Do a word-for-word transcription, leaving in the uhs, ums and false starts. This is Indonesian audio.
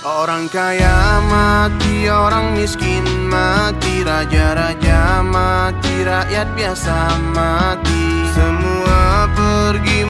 Orang kaya mati, orang miskin mati, raja-raja mati, rakyat biasa mati. Semua pergi